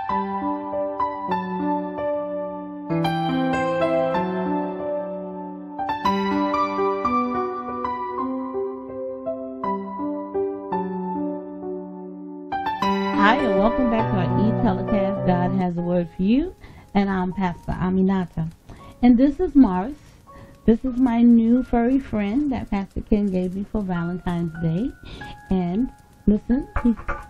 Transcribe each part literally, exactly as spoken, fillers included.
Hi, and welcome back to our e-telecast, God Has a Word for You, and I'm Pastor Aminata. And this is Morris. This is my new furry friend that Pastor Ken gave me for Valentine's Day. And listen, he,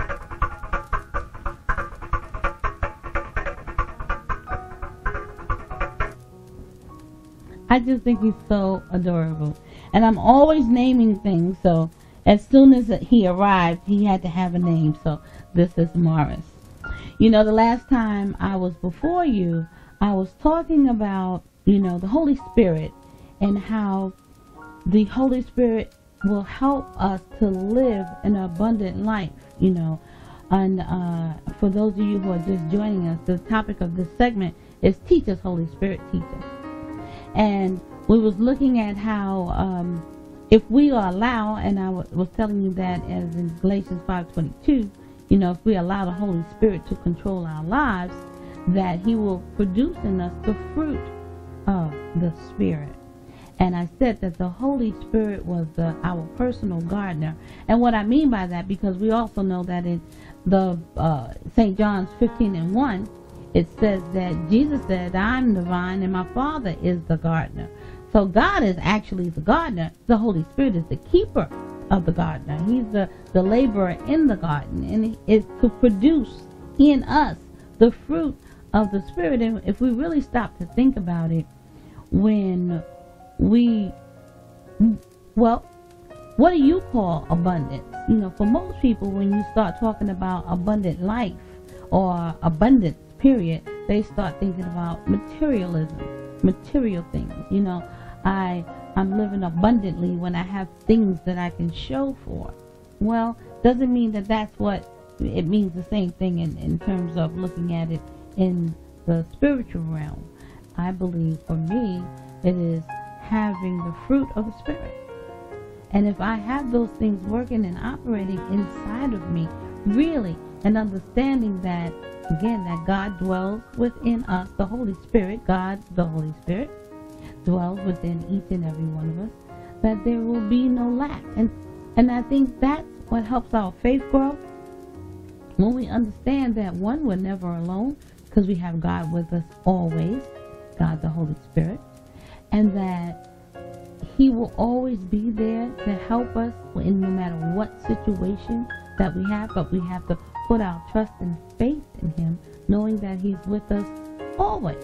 I just think he's so adorable. And I'm always naming things, so as soon as he arrived, he had to have a name. So this is Morris. You know, the last time I was before you, I was talking about, you know, the Holy Spirit and how the Holy Spirit will help us to live an abundant life, you know. And uh, for those of you who are just joining us, the topic of this segment is Teach Us, Holy Spirit, Teach Us. And we was looking at how um, if we allow, and I w- was telling you that as in Galatians five twenty-two, you know, if we allow the Holy Spirit to control our lives, that he will produce in us the fruit of the Spirit. And I said that the Holy Spirit was the, our personal gardener. And what I mean by that, because we also know that in the uh, Saint John's fifteen and one, it says that Jesus said, I'm the vine and my Father is the gardener. So God is actually the gardener. The Holy Spirit is the keeper of the gardener. He's the, the laborer in the garden, and it's to produce in us the fruit of the Spirit. And if we really stop to think about it, when we, well, what do you call abundance? You know, for most people, when you start talking about abundant life or abundance, period, they start thinking about materialism, material things. You know, I, I'm living abundantly when I have things that I can show for. Well, doesn't mean that that's what, it means the same thing in, in terms of looking at it in the spiritual realm. I believe for me, it is having the fruit of the Spirit. And if I have those things working and operating inside of me, really, and understanding that, again, that God dwells within us, the Holy Spirit, God, the Holy Spirit, dwells within each and every one of us, that there will be no lack. And and I think that's what helps our faith grow. When we understand that, one, we're never alone, because we have God with us always, God the Holy Spirit, and that he will always be there to help us in no matter what situation that we have, but we have to put our trust and faith in him, knowing that he's with us always.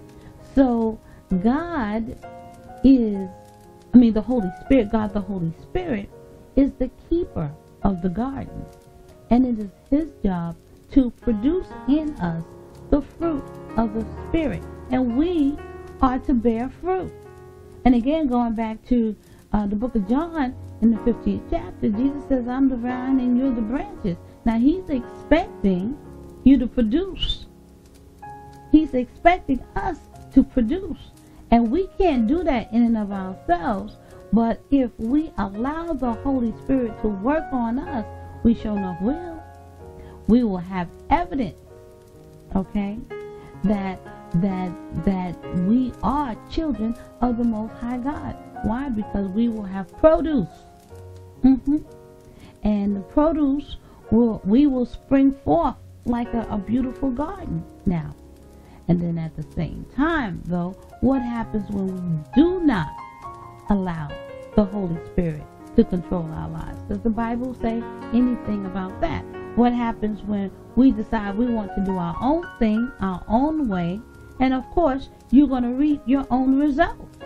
So God is, I mean the Holy Spirit, God the Holy Spirit is the keeper of the garden. And it is his job to produce in us the fruit of the Spirit. And we are to bear fruit. And again, going back to uh, the book of John, in the fifteenth chapter, Jesus says, I'm the vine and you're the branches. Now, he's expecting you to produce. He's expecting us to produce. And we can't do that in and of ourselves. But if we allow the Holy Spirit to work on us, we sure enough will. We will have evidence, okay, that that that we are children of the Most High God. Why? Because we will have produce. Mm-hmm. And the produce will, we will spring forth like a, a beautiful garden now. And then at the same time, though, what happens when we do not allow the Holy Spirit to control our lives? Does the Bible say anything about that? What happens when we decide we want to do our own thing, our own way, and of course, you're going to reap your own results?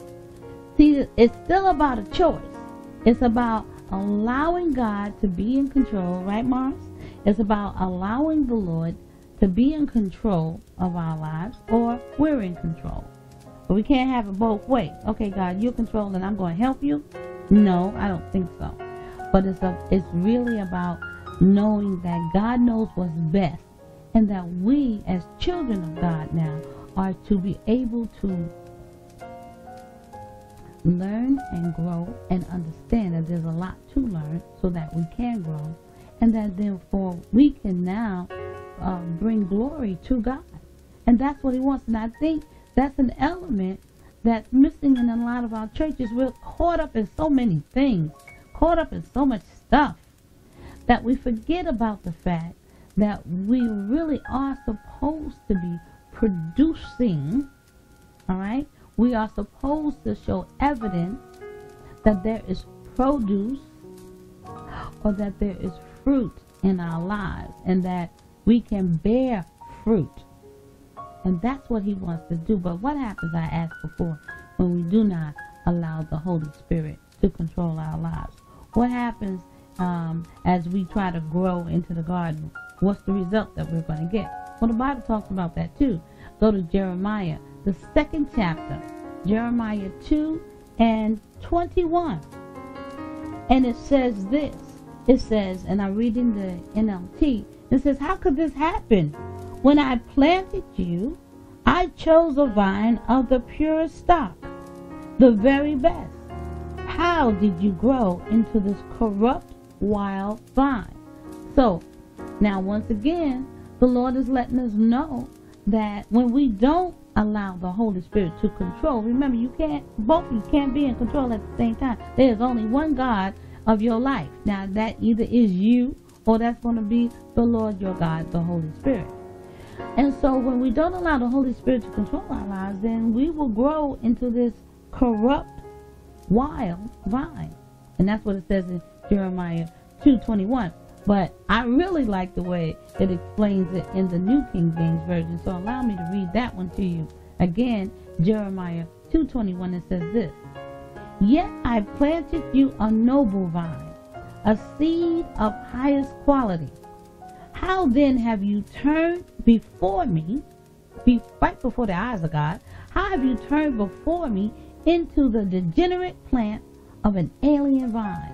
See, it's still about a choice. It's about allowing God to be in control, right, Morris? It's about allowing the Lord to be in control of our lives, or we're in control. But we can't have it both ways. Okay, God, you're controlling, I'm going to help you. No, I don't think so. But it's a, it's really about knowing that God knows what's best, and that we as children of God now are to be able to learn and grow and understand that there's a lot to learn so that we can grow, and that therefore we can now uh, bring glory to God. And that's what he wants. And I think that's an element that's missing in a lot of our churches. We're caught up in so many things, caught up in so much stuff, that we forget about the fact that we really are supposed to be producing, all right? We are supposed to show evidence that there is produce or that there is fruit in our lives and that we can bear fruit. And that's what he wants to do. But what happens, I asked before, when we do not allow the Holy Spirit to control our lives? What happens um, as we try to grow into the garden? What's the result that we're going to get? Well, the Bible talks about that too. Go to Jeremiah, the second chapter, Jeremiah two and twenty-one. And it says this. It says, and I'm reading the N L T, it says, how could this happen? When I planted you, I chose a vine of the purest stock, the very best. How did you grow into this corrupt wild vine? So, now once again, the Lord is letting us know that when we don't allow the Holy Spirit to control, remember, you can't, both you can't be in control at the same time. There is only one God of your life. Now, that either is you or that's going to be the Lord your God, the Holy Spirit. And so when we don't allow the Holy Spirit to control our lives, then we will grow into this corrupt, wild vine. And that's what it says in Jeremiah two twenty-one. But I really like the way it explains it in the New King James Version. So allow me to read that one to you. Again, Jeremiah two twenty-one, it says this. Yet I planted you a noble vine, a seed of highest quality. How then have you turned before me, be right before the eyes of God, how have you turned before me into the degenerate plant of an alien vine?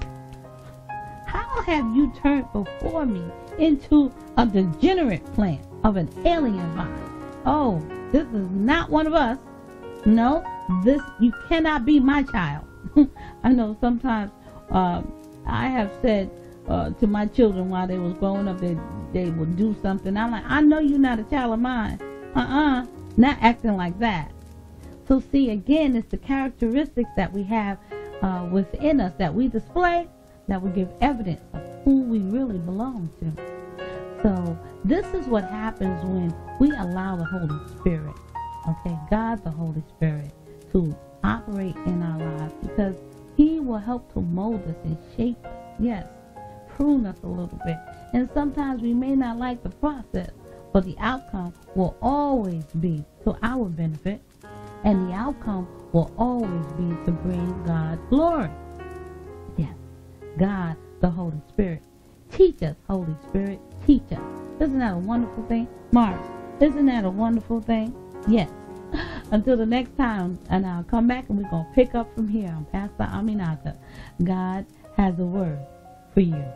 How have you turned before me into a degenerate plant of an alien vine? Oh, this is not one of us. No, this, you cannot be my child. I know sometimes um, I have said uh, to my children while they was growing up, they, they would do something. I'm like, I know you're not a child of mine. Uh-uh, not acting like that. So see, again, it's the characteristics that we have uh, within us that we display that will give evidence of who we really belong to. So this is what happens when we allow the Holy Spirit, okay, God the Holy Spirit, to operate in our lives, because he will help to mold us and shape us, yes, prune us a little bit. And sometimes we may not like the process, but the outcome will always be to our benefit, and the outcome will always be to bring God glory. Yes, God the Holy Spirit. Teach us, Holy Spirit, teach us. Isn't that a wonderful thing? Mars, isn't that a wonderful thing? Yes. Until the next time, and I'll come back and we're going to pick up from here. I'm Pastor Aminata. God has a word for you.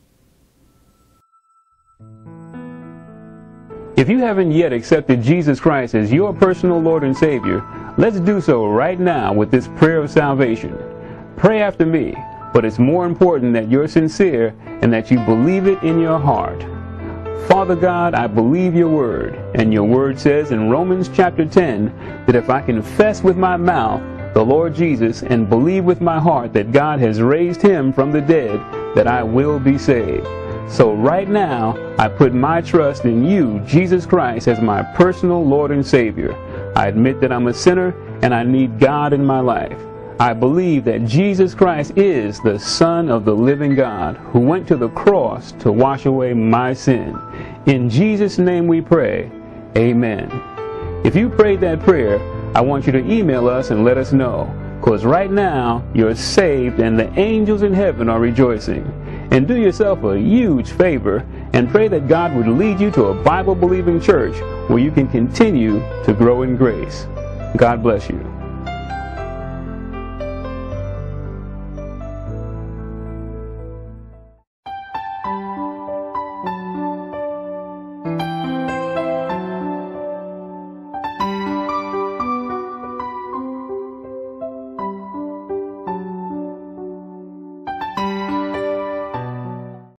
If you haven't yet accepted Jesus Christ as your personal Lord and Savior, let's do so right now with this prayer of salvation. Pray after me, but it's more important that you're sincere and that you believe it in your heart. Father God, I believe your word, and your word says in Romans chapter ten that if I confess with my mouth the Lord Jesus and believe with my heart that God has raised him from the dead, that I will be saved. So right now, I put my trust in you, Jesus Christ, as my personal Lord and Savior. I admit that I'm a sinner and I need God in my life. I believe that Jesus Christ is the Son of the living God who went to the cross to wash away my sin. In Jesus' name we pray, amen. If you prayed that prayer, I want you to email us and let us know, because right now you're saved and the angels in heaven are rejoicing. And do yourself a huge favor and pray that God would lead you to a Bible-believing church where you can continue to grow in grace. God bless you.